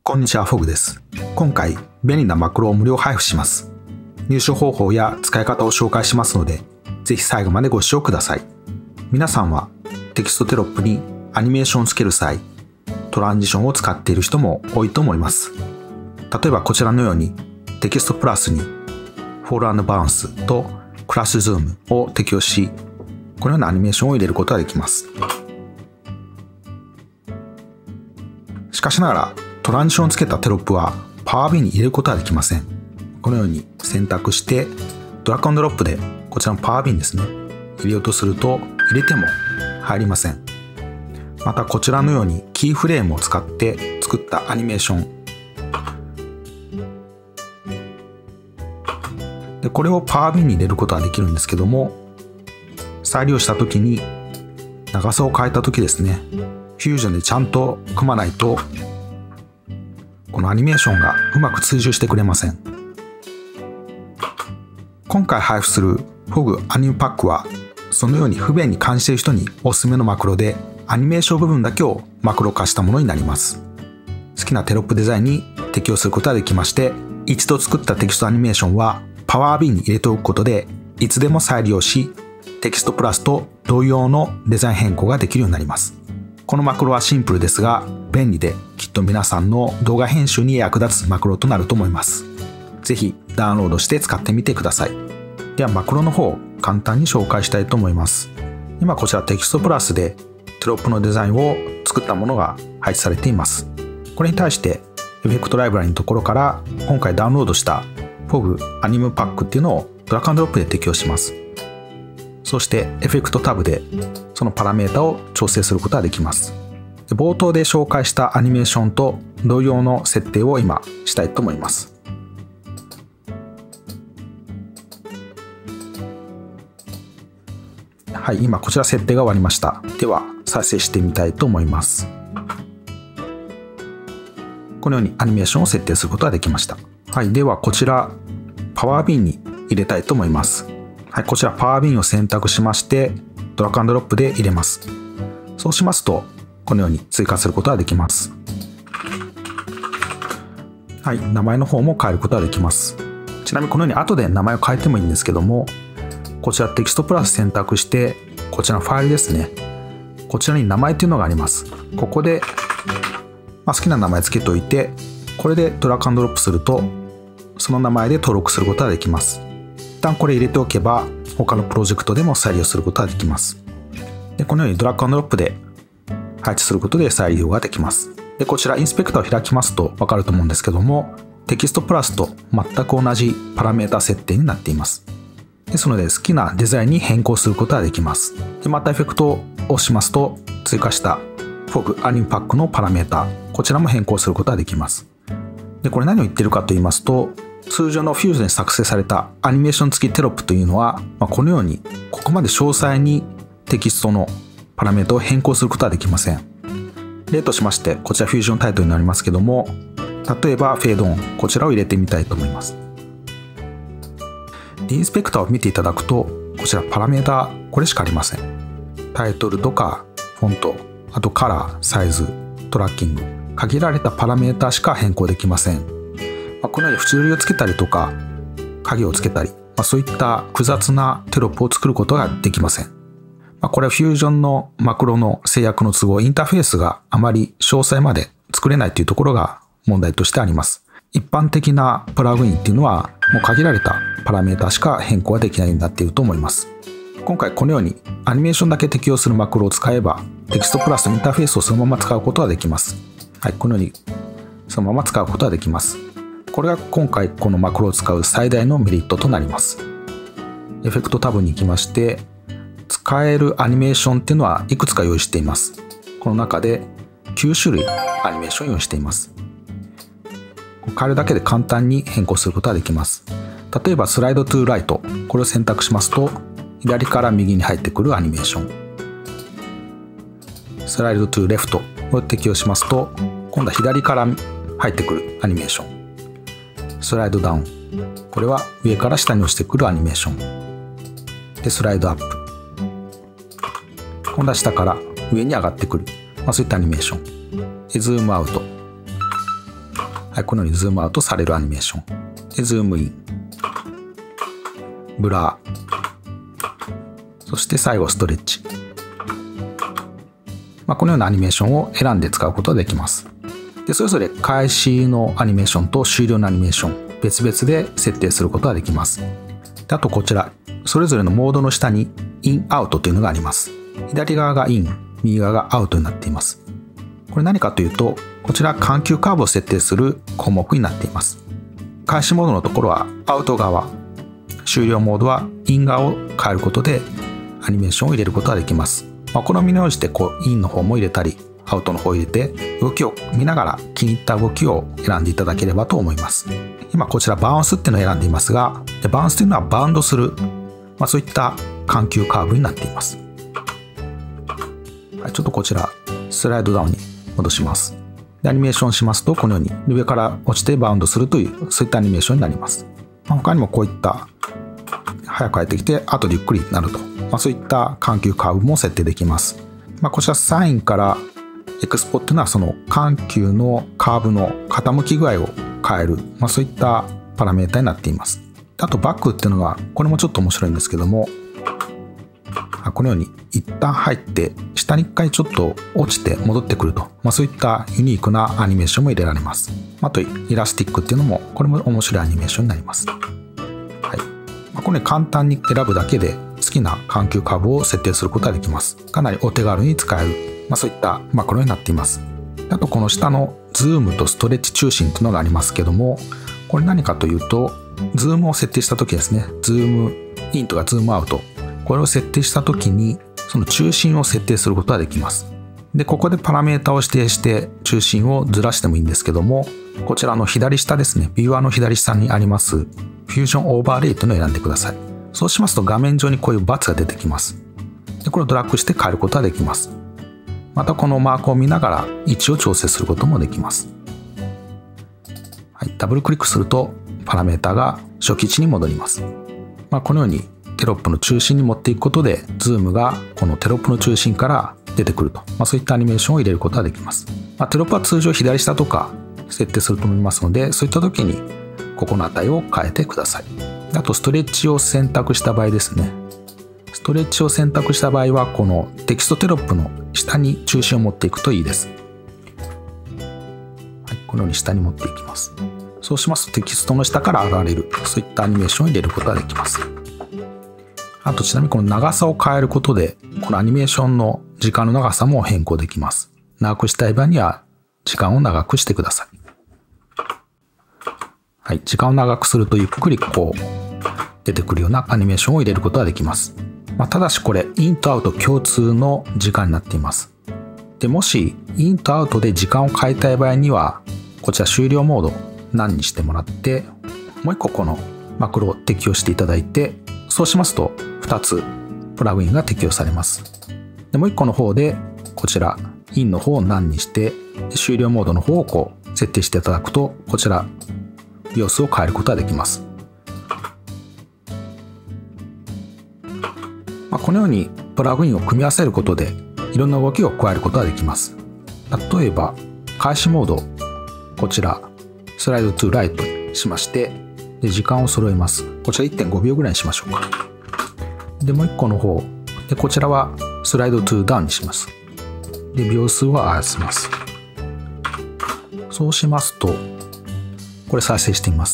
こんにちは、フォグです。今回、便利なマクロを無料配布します。入手方法や使い方を紹介しますので、ぜひ最後までご視聴ください。皆さんはテキストテロップにアニメーションをつける際、トランジションを使っている人も多いと思います。例えばこちらのように、テキストプラスにフォール&バランスとクラッシュズームを適用し、このようなアニメーションを入れることができます。しかしながら、トランジションをつけたテロップはパワービンに入れることはできません。このように選択して、ドラッグ&ドロップでこちらのパワービンですね、入れようとすると入れても入りません。またこちらのようにキーフレームを使って作ったアニメーション。で、これをパワービンに入れることができるんですけども、再利用した時に長さを変えた時ですね、フュージョンでちゃんと組まないと、このアニメーションがうまく追従してくれません。今回配布する FOG アニメパックは、そのように不便に感じている人におすすめのマクロで、アニメーション部分だけをマクロ化したものになります。好きなテロップデザインに適用することができまして、一度作ったテキストアニメーションはパワービンに入れておくことで、いつでも再利用し、テキストプラスと同様のデザイン変更ができるようになります。このマクロはシンプルですが便利で、きっと皆さんの動画編集に役立つマクロとなると思います。ぜひダウンロードして使ってみてください。ではマクロの方を簡単に紹介したいと思います。今こちらテキストプラスでテロップのデザインを作ったものが配置されています。これに対してエフェクトライブラリのところから今回ダウンロードした FOG アニメパックっていうのをドラッグ&ドロップで適用します。そしてエフェクトタブでそのパラメータを調整することができます。冒頭で紹介したアニメーションと同様の設定を今したいと思います。はい、今こちら設定が終わりました。では再生してみたいと思います。このようにアニメーションを設定することができました。はい、ではこちらパワービンに入れたいと思います。はい、こちらパワービンを選択しまして、ドラッグ&ドロップで入れます。そうしますと、このように追加することができます。はい、名前の方も変えることができます。ちなみにこのように後で名前を変えてもいいんですけども、こちらテキストプラス選択して、こちらのファイルですね。こちらに名前というのがあります。ここで、好きな名前つけておいて、これでドラッグ&ドロップすると、その名前で登録することができます。一旦これ入れておけば他のプロジェクトでも再利用することができます。でこのようにドラッグ&ドロップで配置することで再利用ができます。でこちらインスペクターを開きますと分かると思うんですけども、テキストプラスと全く同じパラメータ設定になっています。ですので好きなデザインに変更することができます。でまたエフェクトを押しますと追加した FOG アニメパックのパラメータ、こちらも変更することができます。でこれ何を言ってるかと言いますと、通常のフュージョンで作成されたアニメーション付きテロップというのは、このようにここまで詳細にテキストのパラメータを変更することはできません。例としまして、こちらフュージョンタイトルになりますけども、例えばフェードオン、こちらを入れてみたいと思います。インスペクターを見ていただくと、こちらパラメータこれしかありません。タイトルとかフォント、あとカラー、サイズ、トラッキング、限られたパラメータしか変更できません。このように縁取りをつけたりとか影をつけたり、そういった複雑なテロップを作ることができません。これはフュージョンのマクロの制約の都合、インターフェースがあまり詳細まで作れないというところが問題としてあります。一般的なプラグインっていうのはもう限られたパラメータしか変更ができないようになっていると思います。今回このようにアニメーションだけ適用するマクロを使えばテキストプラスのインターフェースをそのまま使うことができます。はい、このようにそのまま使うことができます。これが今回このマクロを使う最大のメリットとなります。エフェクトタブに行きまして、使えるアニメーションっていうのはいくつか用意しています。この中で9種類アニメーションを用意しています。変えるだけで簡単に変更することができます。例えばスライドトゥーライト、これを選択しますと、左から右に入ってくるアニメーション。スライドトゥーレフト、これを適用しますと、今度は左から入ってくるアニメーション。スライドダウン、これは上から下に落ちてくるアニメーションで、スライドアップ、今度は下から上に上がってくる、そういったアニメーションで、ズームアウト、 はい、このようにズームアウトされるアニメーション。で、ズームイン。ブラー。そして最後ストレッチ。このようなアニメーションを選んで使うことができます。で、それぞれ開始のアニメーションと終了のアニメーション、別々で設定することができます。で、あとこちら、それぞれのモードの下にイン、アウトというのがあります。左側がイン、右側がアウトになっています。これ何かというと、こちら緩急カーブを設定する項目になっています。開始モードのところはアウト側、終了モードはイン側を変えることでアニメーションを入れることができます。好みに応じてインの方も入れたり、アウトの方を入れて、動きを見ながら気に入った動きを選んでいただければと思います。今こちらバウンスっていうのを選んでいますが、バウンスというのはバウンドする、そういった緩急カーブになっています。はい、ちょっとこちらスライドダウンに戻します。で、アニメーションしますと、このように上から落ちてバウンドするという、そういったアニメーションになります。他にもこういった早く帰ってきて後でゆっくりになると、そういった緩急カーブも設定できます。こちらサインからエクスポっていうのはその緩急のカーブの傾き具合を変える、そういったパラメータになっています。あとバックっていうのが、これもちょっと面白いんですけども、このように一旦入って下に一回ちょっと落ちて戻ってくると、そういったユニークなアニメーションも入れられます。あとイラスティックっていうのも、これも面白いアニメーションになります。はい、これ簡単に選ぶだけで好きな緩急カーブを設定することができます。かなりお手軽に使える、そういったマクロになっています。あとこの下のズームとストレッチ中心というのがありますけども、これ何かというと、ズームを設定した時ですね、ズームインとかズームアウト、これを設定した時にその中心を設定することができます。で、ここでパラメータを指定して中心をずらしてもいいんですけども、こちらの左下ですね、ビューアーの左下にありますフュージョンオーバーレイというのを選んでください。そうしますと画面上にこういうバツが出てきます。で、これをドラッグして変えることができます。またこのマークを見ながら位置を調整することもできます。はい、ダブルクリックするとパラメータが初期位置に戻ります。このようにテロップの中心に持っていくことで、ズームがこのテロップの中心から出てくると、そういったアニメーションを入れることができます。テロップは通常左下とか設定すると思いますので、そういった時にここの値を変えてください。あとストレッチを選択した場合ですね。ストレッチを選択した場合は、このテキストテロップの下に中心を持っていくといいです。はい、このように下に持っていきます。そうしますとテキストの下から現れる、そういったアニメーションを入れることができます。あとちなみにこの長さを変えることで、このアニメーションの時間の長さも変更できます。長くしたい場合には時間を長くしてください。はい、時間を長くするとゆっくりこう出てくるようなアニメーションを入れることができます。ただしこれインとアウト共通の時間になっています。で、もしインとアウトで時間を変えたい場合には、こちら終了モード何にしてもらって、もう一個このマクロを適用していただいて、そうしますと2つプラグインが適用されます。で、もう一個の方でこちらインの方を何にして、終了モードの方をこう設定していただくと、こちら様子を変えることができます。このようにプラグインを組み合わせることでいろんな動きを加えることができます。例えば開始モード、こちらスライドトゥライトにしまして、で時間を揃えます。こちら 1.5 秒ぐらいにしましょうか。で、もう一個の方で、こちらはスライドトゥダウンにします。で、秒数を合わせます。そうしますとこれ再生してみます。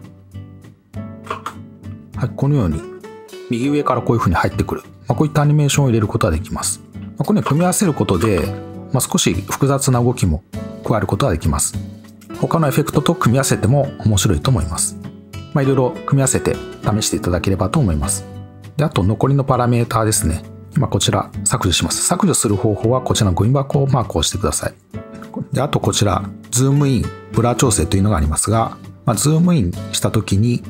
はい、このように右上からこういう風に入ってくる、こういったアニメーションを入れることができます。これを組み合わせることで、少し複雑な動きも加えることができます。他のエフェクトと組み合わせても面白いと思います。いろいろ組み合わせて試していただければと思います。で、あと残りのパラメーターですね。今こちら削除します。削除する方法はこちらのゴミ箱マークを押してください。で、あとこちらズームイン、ブラー調整というのがありますが、ズームインしたときに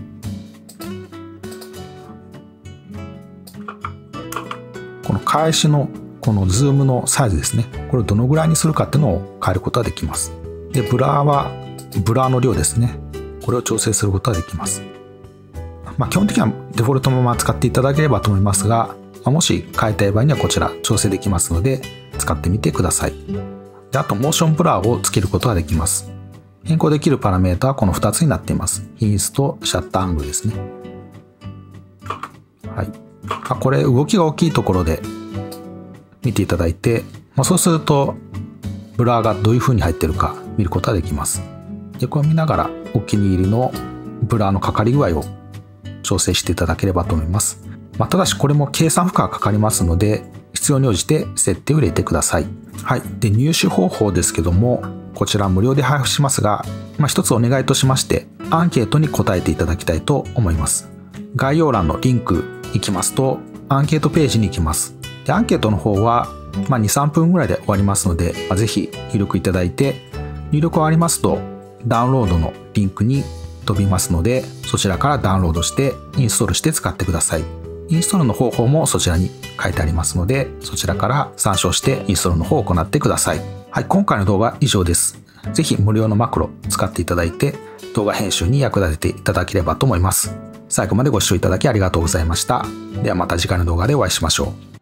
この開始のこのズームのサイズですね、これをどのぐらいにするかっていうのを変えることができます。で、ブラーはブラーの量ですね、これを調整することができます。基本的にはデフォルトのまま使っていただければと思いますが、もし変えたい場合にはこちら調整できますので使ってみてください。で、あとモーションブラーをつけることができます。 変更できるパラメータはこの2つになっています。品質とシャッターアングルですね。はい。これ動きが大きいところで見ていただいて、そうするとブラーがどういう風に入ってるか見ることができます。で、これを見ながらお気に入りのブラーのかかり具合を調整していただければと思います。ただしこれも計算負荷がかかりますので、必要に応じて設定を入れてください。はい。で、入手方法ですけども、こちら無料で配布しますが、一つお願いとしまして、アンケートに答えていただきたいと思います。概要欄のリンク行きますと、アンケートページに行きます。で、アンケートの方は、2、3分ぐらいで終わりますので、ぜひ入力いただいて、入力終わりますと、ダウンロードのリンクに飛びますので、そちらからダウンロードしてインストールして使ってください。インストールの方法もそちらに書いてありますので、そちらから参照してインストールの方を行ってください。はい、今回の動画は以上です。ぜひ無料のマクロ使っていただいて、動画編集に役立てていただければと思います。最後までご視聴いただきありがとうございました。ではまた次回の動画でお会いしましょう。